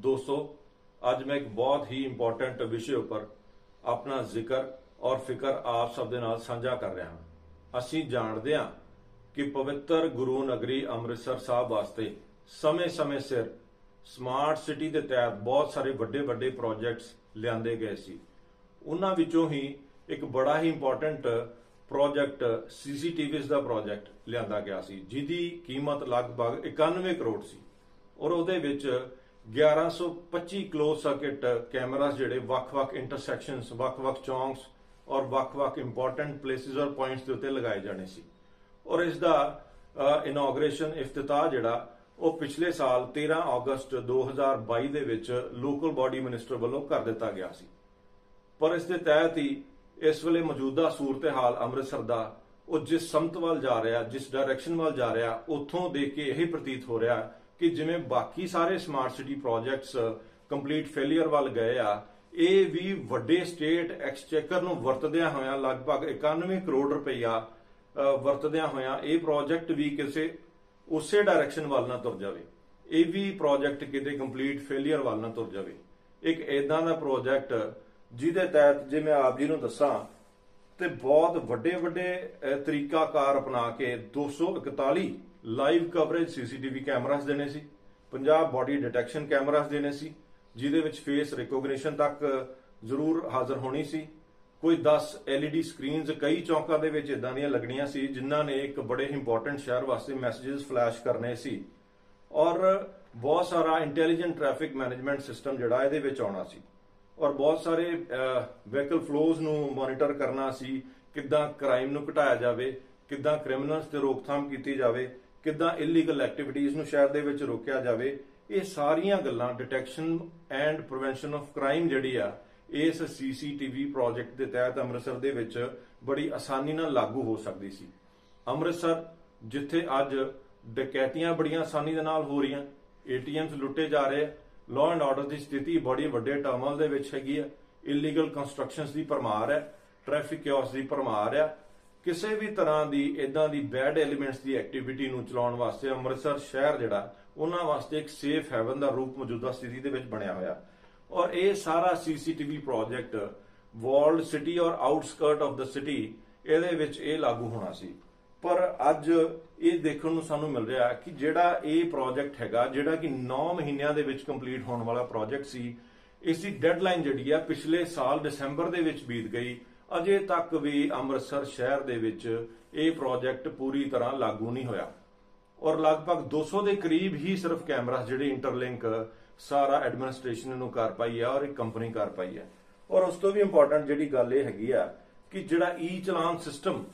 दोस्तों, ਅੱਜ मैं एक बहुत ही इंपॉर्टेंट विषय पर अपना जिक्र और फिक्र आप सब ਦੇ ਨਾਲ ਸਾਂਝਾ ਕਰ ਰਿਹਾ ਹਾਂ। ਅਸੀਂ ਜਾਣਦੇ ਹਾਂ ਕਿ ਪਵਿੱਤਰ ਗੁਰੂ ਨਗਰੀ ਅੰਮ੍ਰਿਤਸਰ ਸਾਹਿਬ ਵਾਸਤੇ ਸਮੇਂ-ਸਮੇਂ ਸਿਰ ਸਮਾਰਟ ਸਿਟੀ ਦੇ ਤਹਿਤ ਬਹੁਤ ਸਾਰੇ ਵੱਡੇ ਪ੍ਰੋਜੈਕਟਸ ਲਿਆਂਦੇ ਗਏ ਸੀ। ਉਹਨਾਂ ਵਿੱਚੋਂ ਹੀ ਇੱਕ ਬੜਾ ਹੀ ਇੰਪੋਰਟੈਂਟ ਪ੍ਰੋਜੈਕਟ ਸੀਸੀਟੀਵੀਜ਼ ਦਾ ਪ੍ਰੋਜੈਕਟ ਲਿਆਂਦਾ ਗਿਆ ਸੀ, ਜਿਹਦੀ ਕੀਮਤ ਲਗਭਗ 91 ਕਰੋੜ ਸੀ ਔਰ ਉਹਦੇ ਵਿੱਚ 1125 क्लोज सर्किट कैमरास ਜਿਹੜੇ ਵੱਖ-ਵੱਖ ਇੰਟਰਸੈਕਸ਼ਨਸ, ਵੱਖ-ਵੱਖ ਚੌਂਕਸ ਔਰ ਵੱਖ-ਵੱਖ ਇੰਪੋਰਟੈਂਟ ਪਲੇਸਿਸ ਔਰ ਪੁਆਇੰਟਸ ਦੇ ਉੱਤੇ ਲਗਾਏ ਜਾਣੇ ਸੀ। ਔਰ ਇਸ ਦਾ ਇਨੋਗ੍ਰੇਸ਼ਨ ਇਫਤਿਤਾਹ ਜਿਹੜਾ ਉਹ ਪਿਛਲੇ ਸਾਲ 13 ਅਗਸਤ 2022 ਦੇ ਵਿੱਚ ਲੋਕਲ ਬਾਡੀ ਮਿਨਿਸਟਰ ਵੱਲੋਂ ਕਰ ਦਿੱਤਾ ਗਿਆ ਸੀ। ਪਰ ਇਸ ਦੇ ਤਹਿਤ ਹੀ ਇਸ ਵੇਲੇ ਮੌਜੂਦਾ ਸੂਰਤ-ਹਾਲ ਅੰਮ੍ਰਿਤਸਰ ਦਾ ਉਹ ਜਿਸ ਸਮਤ ਵੱਲ ਜਾ ਰਿਹਾ, ਜਿਸ ਡਾਇਰੈਕਸ਼ਨ ਵੱਲ ਜਾ ਰਿਹਾ, ਉੱਥੋਂ ਦੇਖ ਕੇ ਇਹ ਪ੍ਰਤੀਤ ਹੋ ਰਿਹਾ ਕਿ ਜਿਵੇਂ ਬਾਕੀ ਸਾਰੇ smart city projects complete failure ਵੱਲ ਗਏ ਆ, ਇਹ ਵੀ ਵੱਡੇ ਸਟੇਟ ਐਕਸਚੇਕਰ ਨੂੰ ਵਰਤਦਿਆਂ ਹੋਇਆਂ ਲਗਭਗ 91 ਕਰੋੜ ਰੁਪਈਆ ਵਰਤਦਿਆਂ ਹੋਇਆਂ ਇਹ ਪ੍ਰੋਜੈਕਟ ਵੀ ਕਿਸੇ ਉਸੇ ਡਾਇਰੈਕਸ਼ਨ ਵੱਲ ਨਾ ਤੁਰ ਜਾਵੇ, ਇਹ ਵੀ ਪ੍ਰੋਜੈਕਟ ਕਿਤੇ ਕੰਪਲੀਟ ਫੇਲਿਅਰ ਵੱਲ ਨਾ ਤੁਰ ਜਾਵੇ। ਇੱਕ ਇਦਾਂ ਦਾ ਪ੍ਰੋਜੈਕਟ ਜਿਹਦੇ ਤਹਿਤ ਜੇ ਮੈਂ ਆਪ ਜੀ ਨੂੰ ਦੱਸਾਂ ਤੇ ਬਹੁਤ ਵੱਡੇ ਤਰੀਕਾਕਾਰ ਅਪਣਾ ਕੇ 241 ਲਾਈਵ ਕਵਰੇਜ ਸੀਸੀਟੀਵੀ ਕੈਮਰਾਸ ਦੇਣੇ ਸੀ, 50 ਬਾਡੀ ਡਿਟੈਕਸ਼ਨ ਕੈਮਰਾਸ ਦੇਣੇ ਸੀ, ਜਿਹਦੇ ਵਿੱਚ ਫੇਸ ਰਿਕੋਗਨੀਸ਼ਨ ਤੱਕ ਜ਼ਰੂਰ ਹਾਜ਼ਰ ਹੋਣੀ ਸੀ। ਕੋਈ 10 LED ਸਕਰੀਨਸ ਕਈ ਚੌਂਕਾਂ ਦੇ ਵਿੱਚ ਇਦਾਂ ਦੀਆਂ ਲੱਗਣੀਆਂ ਸੀ ਜਿਨ੍ਹਾਂ ਨੇ ਇੱਕ ਬੜੇ ਇੰਪੋਰਟੈਂਟ ਸ਼ਹਿਰ ਵਾਸਤੇ ਮੈਸੇजेस ਫਲੈਸ਼ ਕਰਨੇ ਸੀ। ਔਰ ਬਹੁਤ ਸਾਰਾ ਇੰਟੈਲੀਜੈਂਟ ਟ੍ਰੈਫਿਕ ਮੈਨੇਜਮੈਂਟ ਸਿਸਟਮ ਜਿਹੜਾ ਇਹਦੇ ਵਿੱਚ ਆਉਣਾ ਸੀ ਔਰ ਬਹੁਤ ਸਾਰੇ ਵਹੀਕਲ ਫਲੋਜ਼ ਨੂੰ ਮੋਨੀਟਰ ਕਰਨਾ ਸੀ, ਕਿੱਦਾਂ ਕ੍ਰਾਈਮ ਨੂੰ ਘਟਾਇਆ ਜਾਵੇ, ਕਿੱਦਾਂ ਕ੍ਰਿਮੀਨਲਸ ਤੇ ਰੋਕਥਾਮ ਕੀਤੀ ਜਾਵੇ, ਕਿੱਦਾਂ ਇਲੀਗਲ ਐਕਟੀਵਿਟੀਜ਼ ਨੂੰ ਸ਼ਹਿਰ ਦੇ ਵਿੱਚ ਰੋਕਿਆ ਜਾਵੇ। ਇਹ ਸਾਰੀਆਂ ਗੱਲਾਂ detection and prevention of crime ਜਿਹੜੀ ਆ ਇਸ ਸੀਸੀਟੀਵੀ ਪ੍ਰੋਜੈਕਟ ਦੇ ਤਹਿਤ ਅੰਮ੍ਰਿਤਸਰ ਦੇ ਵਿੱਚ ਬੜੀ ਆਸਾਨੀ ਨਾਲ ਲਾਗੂ ਹੋ ਸਕਦੀ ਸੀ। ਅੰਮ੍ਰਿਤਸਰ ਜਿੱਥੇ ਅੱਜ ਡਕੈਤੀਆਂ ਬੜੀਆਂ ਆਸਾਨੀ ਦੇ ਨਾਲ ਹੋ ਰਹੀਆਂ, ATMs ਲੁੱਟੇ ਜਾ ਰਹੇ, ਲਾਅ ਐਂਡ ਆਰਡਰ ਦੀ ਸਥਿਤੀ ਬੜੀ ਵੱਡੇ ਟਰਮਲ ਦੇ ਵਿੱਚ ਹੈਗੀ ਆ, ਇਲੀਗਲ ਕੰਸਟਰਕਸ਼ਨਸ ਦੀ ਭਰਮਾਰ ਹੈ, ਟ੍ਰੈਫਿਕ ਕਿਓਸ ਦੀ ਭਰਮਾਰ ਆ, ਕਿਸੇ ਵੀ ਤਰ੍ਹਾਂ ਦੀ ਇਦਾਂ ਦੀ ਬੈਡ ਐਲੀਮੈਂਟਸ ਦੀ ਐਕਟੀਵਿਟੀ ਨੂੰ ਚਲਾਉਣ ਵਾਸਤੇ ਅੰਮ੍ਰਿਤਸਰ ਸ਼ਹਿਰ ਜਿਹੜਾ ਉਹਨਾਂ ਵਾਸਤੇ ਇੱਕ ਸੇਫ ਹੈਵਨ ਦਾ ਰੂਪ ਮੌਜੂਦਾ ਸਥਿਤੀ ਦੇ ਵਿੱਚ ਬਣਿਆ ਹੋਇਆ। ਔਰ ਇਹ ਸਾਰਾ ਸੀਸੀਟੀਵੀ ਪ੍ਰੋਜੈਕਟ ਵਾਲਡ ਸਿਟੀ ਔਰ ਆਊਟਸਕਰਟ ਆਫ ਦ ਸਿਟੀ ਇਹਦੇ ਵਿੱਚ ਇਹ ਲਾਗੂ ਹੋਣਾ ਸੀ। ਪਰ ਅੱਜ ਇਹ ਦੇਖਣ ਨੂੰ ਸਾਨੂੰ ਮਿਲ ਰਿਹਾ ਕਿ ਜਿਹੜਾ ਇਹ ਪ੍ਰੋਜੈਕਟ ਹੈਗਾ, ਜਿਹੜਾ ਕਿ 9 ਮਹੀਨਿਆਂ ਦੇ ਵਿੱਚ ਕੰਪਲੀਟ ਹੋਣ ਵਾਲਾ ਪ੍ਰੋਜੈਕਟ ਸੀ, ਇਸ ਦੀ ਡੈਡਲਾਈਨ ਜਿਹੜੀ ਆ ਪਿਛਲੇ ਸਾਲ ਦਸੰਬਰ ਦੇ ਵਿੱਚ ਬੀਤ ਗਈ। ਅਜੇ ਤੱਕ ਵੀ ਅੰਮ੍ਰਿਤਸਰ ਸ਼ਹਿਰ ਦੇ ਵਿੱਚ ਇਹ ਪ੍ਰੋਜੈਕਟ ਪੂਰੀ ਤਰ੍ਹਾਂ ਲਾਗੂ ਨਹੀਂ ਹੋਇਆ ਔਰ ਲਗਭਗ 200 ਦੇ ਕਰੀਬ ਹੀ ਸਿਰਫ ਕੈਮਰਾਸ ਜਿਹੜੇ ਇੰਟਰਲਿੰਕ ਸਾਰਾ ਐਡਮਿਨਿਸਟ੍ਰੇਸ਼ਨ ਨੂੰ ਕਰ ਪਾਈ ਆ ਔਰ ਇੱਕ ਕੰਪਨੀ ਕਰ ਪਾਈ ਹੈ। ਔਰ ਉਸ ਤੋਂ ਵੀ ਇੰਪੋਰਟੈਂਟ ਜਿਹੜੀ ਗੱਲ ਇਹ ਹੈਗੀ ਆ ਕਿ ਜਿਹੜਾ ਚਲਾਨ ਸਿਸਟਮ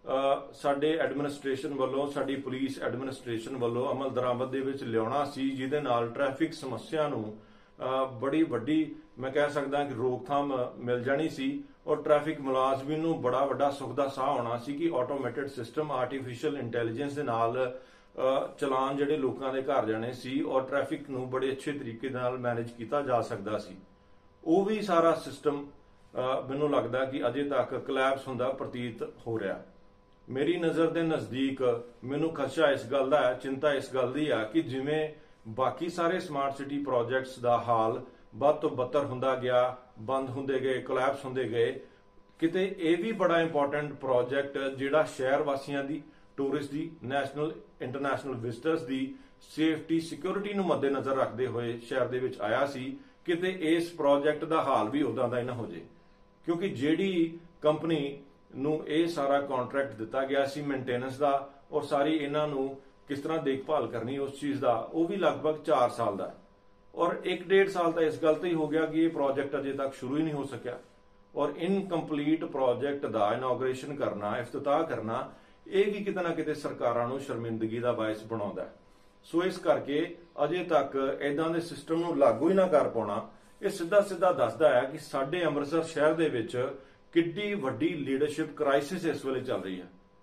ਸਾਡੇ ਐਡਮਿਨਿਸਟ੍ਰੇਸ਼ਨ ਵੱਲੋਂ, ਸਾਡੀ ਪੁਲਿਸ ਐਡਮਿਨਿਸਟ੍ਰੇਸ਼ਨ ਵੱਲੋਂ ਅਮਲ ਦਰਾਮਦ ਦੇ ਵਿੱਚ ਲਿਆਉਣਾ ਸੀ, ਜਿਹਦੇ ਨਾਲ ਟ੍ਰੈਫਿਕ ਸਮੱਸਿਆ ਨੂੰ ਬੜੀ ਵੱਡੀ ਮੈਂ ਕਹਿ ਸਕਦਾ ਕਿ ਰੋਕਥਾਮ ਮਿਲ ਜਾਣੀ ਸੀ ਔਰ ਟ੍ਰੈਫਿਕ ਮੁਲਾਜ਼ਮੀ ਨੂੰ ਬੜਾ ਵੱਡਾ ਸੁੱਖ ਦਾ ਸਾਹ ਆਉਣਾ ਸੀ ਕਿ ਆਟੋਮੇਟਿਡ ਸਿਸਟਮ ਆਰਟੀਫੀਸ਼ੀਅਲ ਇੰਟੈਲੀਜੈਂਸ ਦੇ ਨਾਲ ਚਲਾਨ ਜਿਹੜੇ ਲੋਕਾਂ ਦੇ ਘਰ ਜਾਣੇ ਸੀ ਔਰ ਟ੍ਰੈਫਿਕ ਨੂੰ ਬੜੇ ਅੱਛੇ ਤਰੀਕੇ ਨਾਲ ਮੈਨੇਜ ਕੀਤਾ ਜਾ ਸਕਦਾ ਸੀ। ਉਹ ਵੀ ਸਾਰਾ ਸਿਸਟਮ ਮੈਨੂੰ ਲੱਗਦਾ ਕਿ ਅਜੇ ਤੱਕ ਕੋਲੈਪਸ ਹੁੰਦਾ ਪ੍ਰਤੀਤ ਹੋ ਰਿਹਾ। ਮੇਰੀ ਨਜ਼ਰ ਦੇ ਨਜ਼ਦੀਕ ਮੈਨੂੰ ਖਦਸ਼ਾ ਇਸ ਗੱਲ ਦਾ ਹੈ, ਚਿੰਤਾ ਇਸ ਗੱਲ ਦੀ ਆ ਕਿ ਜਿਵੇਂ ਬਾਕੀ ਸਾਰੇ ਸਮਾਰਟ ਸਿਟੀ ਪ੍ਰੋਜੈਕਟਸ ਦਾ ਹਾਲ ਵੱਧ ਤੋਂ ਬੱਤਰ ਹੁੰਦਾ ਗਿਆ, ਬੰਦ ਹੁੰਦੇ ਗਏ, ਕੋਲੈਪਸ ਹੁੰਦੇ ਗਏ, ਕਿਤੇ ਇਹ ਵੀ ਬੜਾ ਇੰਪੋਰਟੈਂਟ ਪ੍ਰੋਜੈਕਟ ਜਿਹੜਾ ਸ਼ਹਿਰ ਵਾਸੀਆਂ ਦੀ, ਟੂਰਿਸਟ ਦੀ, ਨੈਸ਼ਨਲ ਇੰਟਰਨੈਸ਼ਨਲ ਵਿਜ਼ਟਰਸ ਦੀ ਸੇਫਟੀ ਸਿਕਿਉਰਿਟੀ ਨੂੰ ਮੱਦੇਨਜ਼ਰ ਰੱਖਦੇ ਹੋਏ ਸ਼ਹਿਰ ਦੇ ਵਿੱਚ ਆਇਆ ਸੀ, ਕਿਤੇ ਇਸ ਪ੍ਰੋਜੈਕਟ ਦਾ ਹਾਲ ਵੀ ਉਦਾਂ ਦਾ ਹੀ ਨਾ ਹੋ ਜੇ। ਕਿਉਂਕਿ ਜਿਹੜੀ ਕੰਪਨੀ ਨੂੰ ਇਹ ਸਾਰਾ ਕੰਟਰੈਕਟ ਦਿੱਤਾ ਗਿਆ ਸੀ ਮੇਨਟੇਨੈਂਸ ਦਾ ਔਰ ਸਾਰੀ ਇਹਨਾਂ ਨੂੰ ਕਿਸ ਤਰ੍ਹਾਂ ਦੇਖਭਾਲ ਕਰਨੀ ਉਸ ਚੀਜ਼ ਦਾ, ਉਹ ਵੀ ਲਗਭਗ 4 ਸਾਲ ਦਾ ਔਰ 1.5 ਸਾਲ ਤਾਂ ਇਸ ਗੱਲ ਤੇ ਹੀ ਹੋ ਗਿਆ ਕਿ ਇਹ ਪ੍ਰੋਜੈਕਟ ਅਜੇ ਤੱਕ ਸ਼ੁਰੂ ਹੀ ਨਹੀਂ ਹੋ ਸਕਿਆ ਔਰ ਇਨਕੰਪਲੀਟ ਪ੍ਰੋਜੈਕਟ ਦਾ ਇਨੋਗ੍ਰੇਸ਼ਨ ਕਰਨਾ, ਇਫਤਿਤਾਹ ਕਰਨਾ, ਇਹ ਵੀ ਕਿਤੇ ਨਾ ਕਿਤੇ ਸਰਕਾਰਾਂ ਨੂੰ ਸ਼ਰਮਿੰਦਗੀ ਦਾ ਬਾਇਸ ਬਣਾਉਂਦਾ। ਸੋ ਇਸ ਕਰਕੇ ਅਜੇ ਤੱਕ ਇਦਾਂ ਦੇ ਸਿਸਟਮ ਨੂੰ ਲਾਗੂ ਹੀ ਨਾ ਕਰ ਪਾਉਣਾ ਇਹ ਸਿੱਧਾ ਦੱਸਦਾ ਹੈ ਕਿ ਸਾਡੇ ਅੰਮ੍ਰਿਤਸਰ ਸ਼ਹਿਰ ਦੇ ਵਿੱਚ ਕਿੱਡੀ ਵੱਡੀ ਲੀਡਰਸ਼ਿਪ ਕ੍ਰਾਈਸਿਸ ਇਸ ਵੇਲੇ ਚੱਲ ਰਹੀ ਹੈ।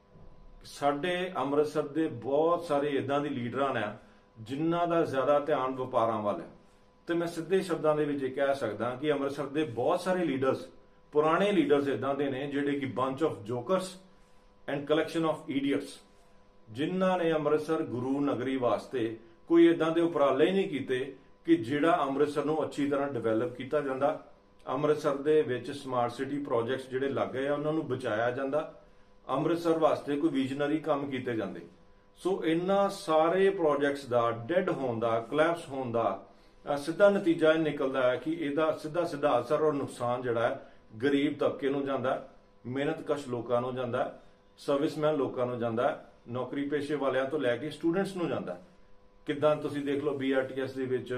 ਸਾਡੇ ਅੰਮ੍ਰਿਤਸਰ ਦੇ ਬਹੁਤ ਸਾਰੇ ਇਦਾਂ ਦੇ ਲੀਡਰਾਂ ਨੇ ਜਿਨ੍ਹਾਂ ਦਾ ਜ਼ਿਆਦਾ ਧਿਆਨ ਵਪਾਰਾਂ ਵੱਲ ਹੈ ਤੇ ਮੈਂ ਸਿੱਧੇ ਸ਼ਬਦਾਂ ਦੇ ਵਿੱਚ ਇਹ ਕਹਿ ਸਕਦਾ ਕਿ ਅੰਮ੍ਰਿਤਸਰ ਦੇ ਬਹੁਤ ਸਾਰੇ ਲੀਡਰਸ, ਪੁਰਾਣੇ ਲੀਡਰਸ ਇਦਾਂ ਦੇ ਨੇ ਜਿਹੜੇ ਕਿ bunch of jokers and collection of idiots, ਜਿਨ੍ਹਾਂ ਨੇ ਅੰਮ੍ਰਿਤਸਰ ਗੁਰੂ ਨਗਰੀ ਵਾਸਤੇ ਕੋਈ ਇਦਾਂ ਦੇ ਉਪਰਾਲੇ ਹੀ ਨਹੀਂ ਕੀਤੇ कि जिहड़ा ਅੰਮ੍ਰਿਤਸਰ ਨੂੰ ਅੱਛੀ ਤਰ੍ਹਾਂ ਡਿਵੈਲਪ ਕੀਤਾ ਜਾਂਦਾ, ਅੰਮ੍ਰਿਤਸਰ ਦੇ ਵਿੱਚ ਸਮਾਰਟ ਸਿਟੀ ਪ੍ਰੋਜੈਕਟਸ ਜਿਹੜੇ ਲੱਗ ਗਏ ਆ ਉਹਨਾਂ ਨੂੰ ਬਚਾਇਆ ਜਾਂਦਾ, ਅੰਮ੍ਰਿਤਸਰ ਵਾਸਤੇ ਕੋਈ ਵਿਜ਼ਨਰੀ ਕੰਮ ਕੀਤੇ ਜਾਂਦੇ। ਸੋ ਇਹਨਾਂ ਸਾਰੇ ਪ੍ਰੋਜੈਕਟਸ ਦਾ ਡੈਡ ਹੋਣ ਦਾ, ਕਲੈਪਸ ਹੋਣ ਦਾ ਸਿੱਧਾ ਨਤੀਜਾ ਇਹ ਨਿਕਲਦਾ ਹੈ ਕਿ ਇਹਦਾ ਸਿੱਧਾ ਅਸਰ ਔਰ ਨੁਕਸਾਨ ਜਿਹੜਾ ਹੈ ਗਰੀਬ ਤਬਕੇ ਨੂੰ ਜਾਂਦਾ, ਮਿਹਨਤਕਸ਼ ਲੋਕਾਂ ਨੂੰ ਜਾਂਦਾ, ਸਰਵਿਸਮੈਨ ਲੋਕਾਂ ਨੂੰ ਜਾਂਦਾ, ਨੌਕਰੀ ਪੇਸ਼ੇ ਵਾਲਿਆਂ ਤੋਂ ਲੈ ਕੇ ਸਟੂਡੈਂਟਸ ਨੂੰ ਜਾਂਦਾ। ਕਿੱਦਾਂ ਤੁਸੀਂ ਦੇਖ ਲਓ BRTS ਦੇ ਵਿੱਚ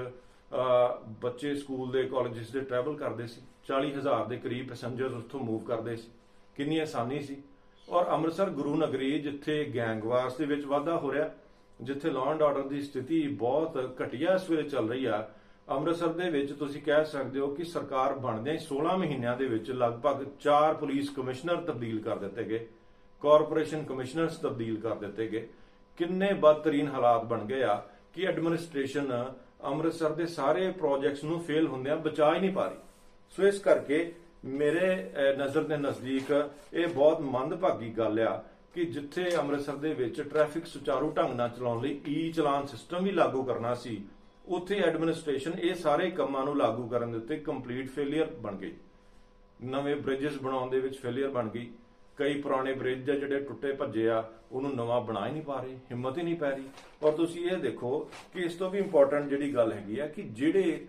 ਬੱਚੇ ਸਕੂਲ ਦੇ ਕਾਲਜਸ ਦੇ ਟਰੈਵਲ ਕਰਦੇ ਸੀ, 40,000 ਦੇ ਕਰੀਬ ਪੈਸੇਂਜਰਸ ਉੱਥੋਂ ਮੂਵ ਕਰਦੇ ਸੀ, ਕਿੰਨੀ ਆਸਾਨੀ ਸੀ। ਔਰ ਅੰਮ੍ਰਿਤਸਰ ਗੁਰੂ ਨਗਰੀ ਜਿੱਥੇ ਗੈਂਗਵਾਰਸ ਦੇ ਵਿੱਚ ਵਾਧਾ ਹੋ ਰਿਹਾ, ਜਿੱਥੇ ਲਾਅ ਐਂਡ ਆਰਡਰ ਦੀ ਸਥਿਤੀ ਬਹੁਤ ਘਟੀਆ ਇਸ ਵੇਲੇ ਚੱਲ ਰਹੀ ਆ, ਅੰਮ੍ਰਿਤਸਰ ਦੇ ਵਿੱਚ ਤੁਸੀਂ ਕਹਿ ਸਕਦੇ ਹੋ ਕਿ ਸਰਕਾਰ ਬਣਦਿਆਂ 16 ਮਹੀਨਿਆਂ ਦੇ ਵਿੱਚ ਲਗਭਗ 4 ਪੁਲਿਸ ਕਮਿਸ਼ਨਰ ਤਬਦੀਲ ਕਰ ਦਿੱਤੇ ਗਏ, ਕਾਰਪੋਰੇਸ਼ਨ ਕਮਿਸ਼ਨਰਸ ਤਬਦੀਲ ਕਰ ਦਿੱਤੇ ਗਏ। ਕਿੰਨੇ ਬਦਤਰੀਨ ਹਾਲਾਤ ਬਣ ਗਏ ਆ ਕਿ ਐਡਮਿਨਿਸਟ੍ਰੇਸ਼ਨ ਅੰਮ੍ਰਿਤਸਰ ਦੇ ਸਾਰੇ ਪ੍ਰੋਜੈਕਟਸ ਨੂੰ ਫੇਲ ਹੁੰਦਿਆਂ ਬਚਾ ਹੀ ਨਹੀਂ ਪਾ ਰਹੀ। ਸੋ ਇਸ ਕਰਕੇ ਮੇਰੇ ਨਜ਼ਰ ਦੇ ਨਜ਼ਦੀਕ ਇਹ ਬਹੁਤ ਮੰਦਭਾਗੀ ਗੱਲ ਆ ਕਿ ਜਿੱਥੇ ਅੰਮ੍ਰਿਤਸਰ ਦੇ ਵਿੱਚ ਟ੍ਰੈਫਿਕ ਸੁਚਾਰੂ ਢੰਗ ਨਾਲ ਚਲਾਉਣ ਲਈ ਈ-ਚਲਾਨ ਸਿਸਟਮ ਵੀ ਲਾਗੂ ਕਰਨਾ ਸੀ, ਉੱਥੇ ਐਡਮਿਨਿਸਟ੍ਰੇਸ਼ਨ ਇਹ ਸਾਰੇ ਕੰਮਾਂ ਨੂੰ ਲਾਗੂ ਕਰਨ ਦੇ ਉੱਤੇ ਕੰਪਲੀਟ ਫੇਲਿਅਰ ਬਣ ਗਈ। ਨਵੇਂ ਬ੍ਰਿਜਸ ਬਣਾਉਣ ਦੇ ਵਿੱਚ ਫੇਲਿਅਰ ਬਣ ਗਈ। ਕਈ ਪੁਰਾਣੇ ਬ੍ਰਿਜ ਜਿਹੜੇ ਟੁੱਟੇ ਭੱਜੇ ਆ ਉਹਨੂੰ ਨਵਾਂ ਬਣਾ ਹੀ ਨਹੀਂ ਪਾ ਰਹੇ, ਹਿੰਮਤ ਹੀ ਨਹੀਂ ਪੈ ਰਹੀ। ਔਰ ਤੁਸੀਂ ਇਹ ਦੇਖੋ ਕਿ ਇਸ ਤੋਂ ਵੀ ਇੰਪੋਰਟੈਂਟ ਜਿਹੜੀ ਗੱਲ ਹੈਗੀ ਆ ਕਿ ਜਿਹੜੇ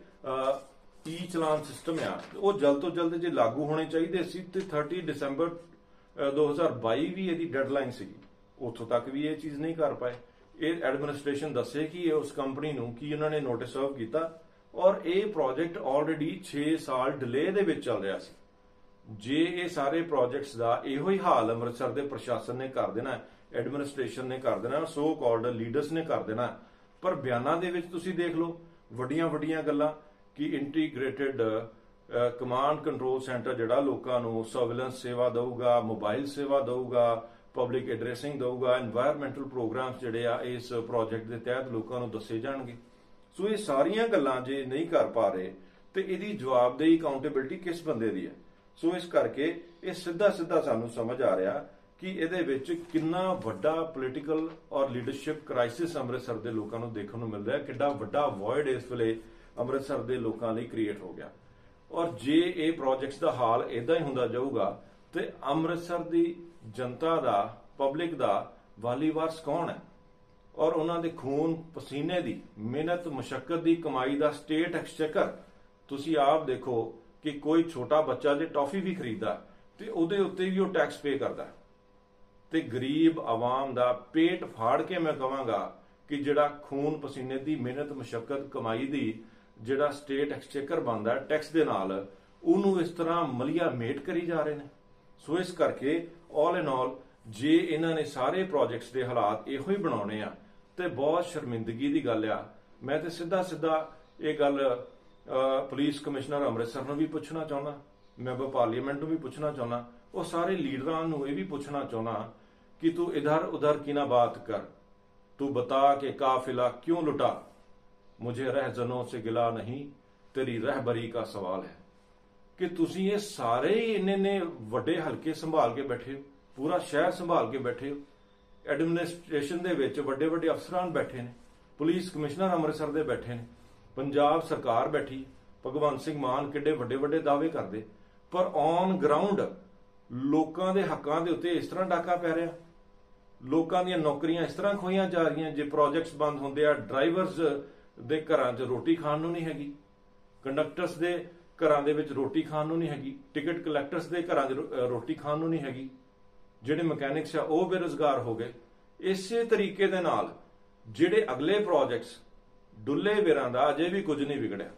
ਈ-ਚਲਾਨ ਸਿਸਟਮ ਆ ਉਹ ਜਲਦ ਤੋਂ ਜਲਦ ਜੇ ਲਾਗੂ ਹੋਣੇ ਚਾਹੀਦੇ ਸੀ ਤੇ 30 ਦਸੰਬਰ 2022 ਵੀ ਇਹਦੀ ਡੈਡਲਾਈਨ ਸੀਗੀ, ਉੱਥੋਂ ਤੱਕ ਵੀ ਇਹ ਚੀਜ਼ ਨਹੀਂ ਕਰ ਪਾਏ। ਇਹ ਐਡਮਿਨਿਸਟ੍ਰੇਸ਼ਨ ਦੱਸੇ ਕਿ ਉਸ ਕੰਪਨੀ ਨੂੰ ਕੀ ਉਹਨਾਂ ਨੇ ਨੋਟਿਸ ਸਰਵ ਕੀਤਾ ਔਰ ਇਹ ਪ੍ਰੋਜੈਕਟ ਆਲਰੇਡੀ 6 ਸਾਲ ਡਿਲੇ ਦੇ ਵਿੱਚ ਚੱਲ ਰਿਹਾ ਸੀ। ਜੇ ਇਹ ਸਾਰੇ ਪ੍ਰੋਜੈਕਟਸ ਦਾ ਇਹੋ ਹੀ ਹਾਲ ਅੰਮ੍ਰਿਤਸਰ ਦੇ ਪ੍ਰਸ਼ਾਸਨ ਨੇ ਕਰ ਦੇਣਾ, ਐਡਮਿਨਿਸਟ੍ਰੇਸ਼ਨ ਨੇ ਕਰ ਦੇਣਾ, ਸੋ ਕਾਲਡ ਲੀਡਰਸ ਨੇ ਕਰ ਦੇਣਾ, ਪਰ ਬਿਆਨਾਂ ਦੇ ਵਿੱਚ ਤੁਸੀਂ ਦੇਖ ਲਓ ਵੱਡੀਆਂ ਗੱਲਾਂ ਕਿ ਇੰਟੀਗ੍ਰੇਟਿਡ ਕਮਾਂਡ ਕੰਟਰੋਲ ਸੈਂਟਰ ਜਿਹੜਾ ਲੋਕਾਂ ਨੂੰ ਸਰਵੇਲੈਂਸ ਸੇਵਾ ਦਊਗਾ, ਮੋਬਾਈਲ ਸੇਵਾ ਦਊਗਾ, ਪਬਲਿਕ ਐਡਰੈਸਿੰਗ ਦਊਗਾ, এনवायरमेंटल ਪ੍ਰੋਗਰਾਮਸ ਜਿਹੜੇ ਆ ਇਸ ਪ੍ਰੋਜੈਕਟ ਦੇ ਤਹਿਤ ਲੋਕਾਂ ਨੂੰ ਦੱਸੇ ਜਾਣਗੇ। ਸੋ ਇਹ ਸਾਰੀਆਂ ਗੱਲਾਂ ਜੇ ਨਹੀਂ ਕਰ ਪਾ ਰਹੇ ਤੇ ਇਹਦੀ ਜਵਾਬਦੇਹੀ ਅਕਾਊਂਟੇਬਿਲਟੀ ਕਿਸ ਬੰਦੇ ਦੀ ਹੈ? ਸੋ ਇਸ ਕਰਕੇ ਇਹ ਸਿੱਧਾ ਸਾਨੂੰ ਸਮਝ ਆ ਰਿਹਾ ਕਿ ਇਹਦੇ ਵਿੱਚ ਕਿੰਨਾ ਵੱਡਾ ਪੋਲੀਟੀਕਲ ਔਰ ਲੀਡਰਸ਼ਿਪ ਕ੍ਰਾਈਸਿਸ ਅੰਮ੍ਰਿਤਸਰ ਦੇ ਲੋਕਾਂ ਨੂੰ ਦੇਖਣ ਨੂੰ ਮਿਲ ਰਿਹਾ, ਕਿੱਡਾ ਵੱਡਾ ਵੋਇਡ ਇਸ ਵੇਲੇ ਅੰਮ੍ਰਿਤਸਰ ਦੇ ਲੋਕਾਂ ਲਈ ਕ੍ਰੀਏਟ ਹੋ ਗਿਆ। ਔਰ ਜੇ ਇਹ ਪ੍ਰੋਜੈਕਟਸ ਦਾ ਹਾਲ ਇਦਾਂ ਹੀ ਹੁੰਦਾ ਜਾਊਗਾ ਤੇ ਅੰਮ੍ਰਿਤਸਰ ਦੀ ਜਨਤਾ ਦਾ, ਪਬਲਿਕ ਦਾ ਵਾਲੀ ਵਾਰਸ ਕੌਣ ਹੈ? ਔਰ ਉਹਨਾਂ ਦੇ ਖੂਨ ਪਸੀਨੇ ਦੀ, ਮਿਹਨਤ ਮੁਸ਼ੱਕਤ ਦੀ ਕਮਾਈ ਦਾ ਸਟੇਟ ਐਕਸਚੇਕਰ ਤੁਸੀਂ ਆਪ ਦੇਖੋ ਕਿ ਕੋਈ ਛੋਟਾ ਬੱਚਾ ਜੇ ਟੌਫੀ ਵੀ ਖਰੀਦਦਾ ਤੇ ਉਹਦੇ ਉੱਤੇ ਵੀ ਉਹ ਟੈਕਸ ਪੇ ਕਰਦਾ ਤੇ ਗਰੀਬ ਆਵਾਮ ਦਾ ਪੇਟ ਫਾੜ ਕੇ ਮੈਂ ਕਹਾਂਗਾ ਕਿ ਜਿਹੜਾ ਖੂਨ ਪਸੀਨੇ ਦੀ, ਮਿਹਨਤ ਮੁਸ਼ੱਕਤ ਕਮਾਈ ਦੀ ਜਿਹੜਾ ਸਟੇਟ ਐਕਸਚੇਕਰ ਬਣਦਾ ਟੈਕਸ ਦੇ ਨਾਲ, ਉਹਨੂੰ ਇਸ ਤਰ੍ਹਾਂ ਮਲੀਆ ਮੇਟ ਕਰੀ ਜਾ ਰਹੇ ਨੇ। ਸੋ ਇਸ ਕਰਕੇ ਆਲ ਇਨ ਆਲ ਜੇ ਇਹਨਾਂ ਨੇ ਸਾਰੇ ਪ੍ਰੋਜੈਕਟਸ ਦੇ ਹਾਲਾਤ ਇਹੋ ਹੀ ਬਣਾਉਣੇ ਆ ਤੇ ਬਹੁਤ ਸ਼ਰਮਿੰਦਗੀ ਦੀ ਗੱਲ ਆ। ਮੈਂ ਤੇ ਸਿੱਧਾ ਇਹ ਗੱਲ ਪੁਲਿਸ ਕਮਿਸ਼ਨਰ ਅੰਮ੍ਰਿਤਸਰ ਨੂੰ ਵੀ ਪੁੱਛਣਾ ਚਾਹੁੰਦਾ, ਮੈਂਬਰ ਪਾਰਲੀਮੈਂਟ ਨੂੰ ਵੀ ਪੁੱਛਣਾ ਚਾਹੁੰਦਾ, ਉਹ ਸਾਰੇ ਲੀਡਰਾਂ ਨੂੰ ਇਹ ਵੀ ਪੁੱਛਣਾ ਚਾਹੁੰਦਾ कि तू इधर उधर की ना बात कर, तू बता के काफिला क्यों लुटा, मुझे रहजनों से गिला नहीं, तेरी रहबरी का सवाल है। कि तुसी ये सारे ही इन्ने वड्डे हल्के संभाल के बैठे हो, पूरा शहर संभाल के बैठे हो, एडमिनिस्ट्रेशन दे विच वड्डे अफसरान बैठे ने, पुलिस कमिश्नर अमृतसर दे बैठे ने, पंजाब सरकार बैठी, भगवंत सिंह मान किड्डे वड्डे दावे करदे, पर ऑन ग्राउंड लोकां दे हक्कां दे उत्ते इस तरह डाका पै रिहा, ਲੋਕਾਂ ਦੀਆਂ ਨੌਕਰੀਆਂ ਇਸ ਤਰ੍ਹਾਂ ਖੋਈਆਂ ਜਾ ਰਹੀਆਂ। ਜੇ ਪ੍ਰੋਜੈਕਟਸ ਬੰਦ ਹੁੰਦੇ ਆ, ਡਰਾਈਵਰਸ ਦੇ ਘਰਾਂ 'ਚ ਰੋਟੀ ਖਾਣ ਨੂੰ ਨਹੀਂ ਹੈਗੀ, ਕੰਡਕਟਰਸ ਦੇ ਘਰਾਂ ਦੇ ਵਿੱਚ ਰੋਟੀ ਖਾਣ ਨੂੰ ਨਹੀਂ ਹੈਗੀ, ਟਿਕਟ ਕਲੈਕਟਰਸ ਦੇ ਘਰਾਂ 'ਚ ਰੋਟੀ ਖਾਣ ਨੂੰ ਨਹੀਂ ਹੈਗੀ, ਜਿਹੜੇ ਮਕੈਨਿਕਸ ਆ ਉਹ ਬੇਰੁਜ਼ਗਾਰ ਹੋ ਗਏ। ਇਸੇ ਤਰੀਕੇ ਦੇ ਨਾਲ ਜਿਹੜੇ ਅਗਲੇ ਪ੍ਰੋਜੈਕਟਸ ਡੁੱਲੇ ਵੇਰਾਂ ਦਾ ਅਜੇ ਵੀ ਕੁਝ ਨਹੀਂ ਵਿਗੜਿਆ।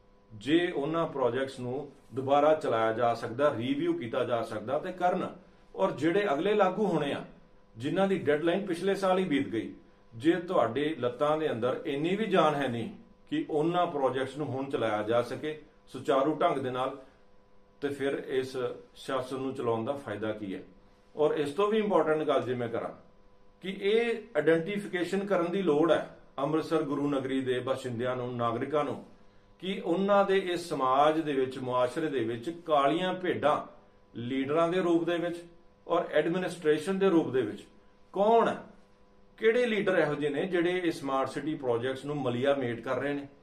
ਜੇ ਉਹਨਾਂ ਪ੍ਰੋਜੈਕਟਸ ਨੂੰ ਦੁਬਾਰਾ ਚਲਾਇਆ ਜਾ ਸਕਦਾ, ਰੀਵਿਊ ਕੀਤਾ ਜਾ ਸਕਦਾ ਤੇ ਕਰਨ। ਔਰ ਜਿਹੜੇ ਅਗਲੇ ਲਾਗੂ ਹੋਣੇ ਆ ਜਿਨ੍ਹਾਂ ਦੀ ਡੈਡਲਾਈਨ ਪਿਛਲੇ ਸਾਲ ਹੀ ਬੀਤ ਗਈ, ਜੇ ਤੁਹਾਡੇ ਲੱਤਾਂ ਦੇ ਅੰਦਰ ਇੰਨੀ ਵੀ ਜਾਨ ਹੈ ਨਹੀਂ ਕਿ ਉਹਨਾਂ ਪ੍ਰੋਜੈਕਟਸ ਨੂੰ ਹੁਣ ਚਲਾਇਆ ਜਾ ਸਕੇ ਸੁਚਾਰੂ ਢੰਗ ਦੇ ਨਾਲ, ਤੇ ਫਿਰ ਇਸ ਸ਼ਾਸਨ ਨੂੰ ਚਲਾਉਣ ਦਾ ਫਾਇਦਾ ਕੀ ਹੈ? ਔਰ ਇਸ ਤੋਂ ਵੀ ਇੰਪੋਰਟੈਂਟ ਗੱਲ ਜੇ ਮੈਂ ਕਰਾਂ ਕਿ ਇਹ ਆਇਡੈਂਟੀਫਿਕੇਸ਼ਨ ਕਰਨ ਦੀ ਲੋੜ ਹੈ ਅੰਮ੍ਰਿਤਸਰ ਗੁਰੂ ਨਗਰੀ ਦੇ ਬਾਸ਼ਿੰਦਿਆਂ ਨੂੰ, ਨਾਗਰਿਕਾਂ ਨੂੰ, ਕਿ ਉਹਨਾਂ ਦੇ ਇਸ ਸਮਾਜ ਦੇ ਵਿੱਚ, ਮੁਆਸ਼ਰੇ ਦੇ ਵਿੱਚ ਕਾਲੀਆਂ ਭੇਡਾਂ ਲੀਡਰਾਂ ਦੇ ਰੂਪ ਦੇ ਵਿੱਚ ਔਰ ਐਡਮਿਨਿਸਟ੍ਰੇਸ਼ਨ ਦੇ ਰੂਪ ਦੇ ਵਿੱਚ ਕੌਣ ਹੈ? ਕਿਹੜੇ ਲੀਡਰ ਇਹੋ ਜਿਹੇ ਨੇ ਜਿਹੜੇ ਇਹ ਸਮਾਰਟ ਸਿਟੀ ਪ੍ਰੋਜੈਕਟਸ ਨੂੰ ਮਲੀਆ ਮੇਟ ਕਰ ਰਹੇ ਨੇ?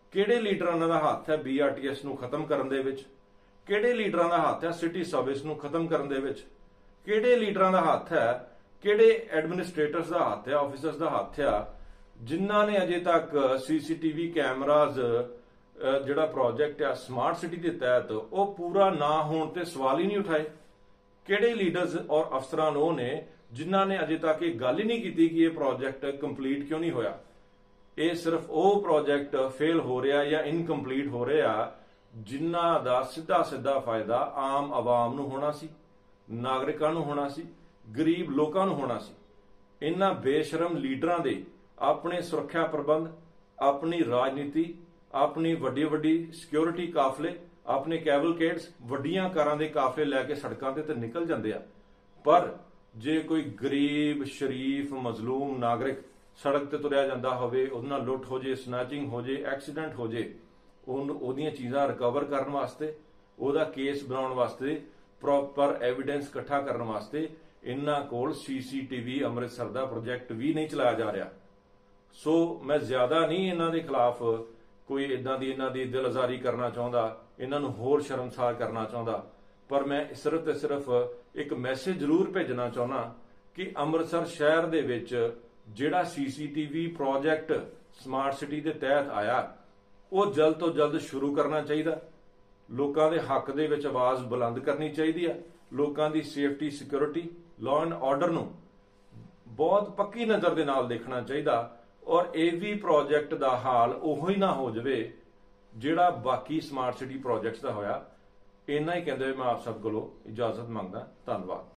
ਕਿਹੜੇ ਲੀਡਰਾਂ ਦਾ ਹੱਥ ਹੈ BRTS ਨੂੰ ਖਤਮ ਕਰਨ ਦੇ ਵਿੱਚ, ਕਿਹੜੇ ਲੀਡਰਾਂ ਦਾ ਹੱਥ ਹੈ ਸਿਟੀ ਸਰਵਿਸ ਨੂੰ ਖਤਮ ਕਰਨ ਦੇ ਵਿੱਚ, ਕਿਹੜੇ ਲੀਡਰਾਂ ਦਾ ਹੱਥ ਹੈ, ਕਿਹੜੇ ਐਡਮਿਨਿਸਟ੍ਰੇਟਰਸ ਦਾ ਹੱਥ ਹੈ, ਆਫੀਸਰਸ ਦਾ ਹੱਥ ਆ ਜਿਨ੍ਹਾਂ ਨੇ ਅਜੇ ਤੱਕ CCTV ਕੈਮਰਾਜ਼ ਜਿਹੜਾ ਪ੍ਰੋਜੈਕਟ ਆ ਸਮਾਰਟ ਸਿਟੀ ਦੇ ਤਹਿਤ ਉਹ ਪੂਰਾ ਨਾ ਹੋਣ ਤੇ ਸਵਾਲ ਹੀ ਨਹੀਂ ਉਠਾਏ। ਕਿਹੜੇ ਲੀਡਰਸ ਔਰ ਅਫਸਰਾਂ ਨੂੰ ਨੇ ਜਿਨ੍ਹਾਂ ਨੇ ਅਜੇ ਤੱਕ ਇਹ ਗੱਲ ਹੀ ਨਹੀਂ ਕੀਤੀ ਕਿ ਇਹ ਪ੍ਰੋਜੈਕਟ ਕੰਪਲੀਟ ਕਿਉਂ ਨਹੀਂ ਹੋਇਆ। ਇਹ ਸਿਰਫ ਉਹ ਪ੍ਰੋਜੈਕਟ ਫੇਲ ਹੋ ਰਿਹਾ ਜਾਂ ਇਨਕੰਪਲੀਟ ਹੋ ਰਿਹਾ ਜਿਨ੍ਹਾਂ ਦਾ ਸਿੱਧਾ ਫਾਇਦਾ ਆਮ ਆਵਾਮ ਨੂੰ ਹੋਣਾ ਸੀ, ਨਾਗਰਿਕਾਂ ਨੂੰ ਹੋਣਾ ਸੀ, ਗਰੀਬ ਲੋਕਾਂ ਨੂੰ ਹੋਣਾ ਸੀ। ਇਹਨਾਂ ਬੇਸ਼ਰਮ ਲੀਡਰਾਂ ਦੇ ਆਪਣੇ ਸੁਰੱਖਿਆ ਪ੍ਰਬੰਧ, ਆਪਣੀ ਰਾਜਨੀਤੀ, ਆਪਣੀ ਵੱਡੀ ਸਿਕਿਉਰਿਟੀ ਕਾਫਲੇ, ਆਪਣੇ ਕੈਵਲਕੇਡਸ, ਵੱਡੀਆਂ ਕਾਰਾਂ ਦੇ ਕਾਫਲੇ ਲੈ ਕੇ ਸੜਕਾਂ ਤੇ ਨਿਕਲ ਜਾਂਦੇ ਆ। ਪਰ ਜੇ ਕੋਈ ਗਰੀਬ ਸ਼ਰੀਫ ਮਜ਼ਲੂਮ ਨਾਗਰਿਕ ਸੜਕ ਤੇ ਤੁਰਿਆ ਜਾਂਦਾ ਹੋਵੇ, ਉਹਦੇ ਨਾਲ ਲੁੱਟ ਹੋ ਜੇ, ਸਨੈਚਿੰਗ ਹੋ ਜੇ, ਐਕਸੀਡੈਂਟ ਹੋ ਜੇ, ਉਹਦੀਆਂ ਚੀਜ਼ਾਂ ਰਿਕਵਰ ਕਰਨ ਵਾਸਤੇ, ਉਹਦਾ ਕੇਸ ਬਣਾਉਣ ਵਾਸਤੇ, ਪ੍ਰੋਪਰ ਐਵੀਡੈਂਸ ਇਕੱਠਾ ਕਰਨ ਵਾਸਤੇ ਇਹਨਾਂ ਕੋਲ CCTV ਅੰਮ੍ਰਿਤਸਰ ਦਾ ਪ੍ਰੋਜੈਕਟ ਵੀ ਨਹੀਂ ਚਲਾਇਆ ਜਾ ਰਿਹਾ। ਸੋ ਮੈਂ ਜ਼ਿਆਦਾ ਨਹੀਂ ਇਹਨਾਂ ਦੇ ਖਿਲਾਫ ਕੋਈ ਇਦਾਂ ਦੀ ਇਹਨਾਂ ਦੀ ਦਿਲਜ਼ਾਰੀ ਕਰਨਾ ਚਾਹੁੰਦਾ, ਇਹਨਾਂ ਨੂੰ ਹੋਰ ਸ਼ਰਮਸਾਰ ਕਰਨਾ ਚਾਹੁੰਦਾ, ਪਰ ਮੈਂ ਸਿਰਫ ਤੇ ਸਿਰਫ ਇੱਕ ਮੈਸੇਜ ਜ਼ਰੂਰ ਭੇਜਣਾ ਚਾਹੁੰਦਾ ਕਿ ਅੰਮ੍ਰਿਤਸਰ ਸ਼ਹਿਰ ਦੇ ਵਿੱਚ ਜਿਹੜਾ CCTV ਪ੍ਰੋਜੈਕਟ ਸਮਾਰਟ ਸਿਟੀ ਦੇ ਤਹਿਤ ਆਇਆ ਉਹ ਜਲਦ ਤੋਂ ਜਲਦ ਸ਼ੁਰੂ ਕਰਨਾ ਚਾਹੀਦਾ। ਲੋਕਾਂ ਦੇ ਹੱਕ ਦੇ ਵਿੱਚ ਆਵਾਜ਼ ਬੁਲੰਦ ਕਰਨੀ ਚਾਹੀਦੀ ਹੈ। ਲੋਕਾਂ ਦੀ safety, security, law and order ਨੂੰ ਬਹੁਤ ਪੱਕੀ ਨਜ਼ਰ ਦੇ ਨਾਲ ਦੇਖਣਾ ਚਾਹੀਦਾ ਔਰ ਇਹ ਵੀ ਪ੍ਰੋਜੈਕਟ ਦਾ ਹਾਲ ਉਹੋ ਹੀ ਨਾ ਹੋ ਜਾਵੇ ਜਿਹੜਾ ਬਾਕੀ ਸਮਾਰਟ ਸਿਟੀ ਪ੍ਰੋਜੈਕਟਸ ਦਾ ਹੋਇਆ। ਇੰਨਾ ਹੀ ਕਹਿੰਦੇ ਹੋਏ ਮੈਂ ਆਪ ਸਭ ਕੋਲੋਂ ਇਜਾਜ਼ਤ ਮੰਗਦਾ। ਧੰਨਵਾਦ।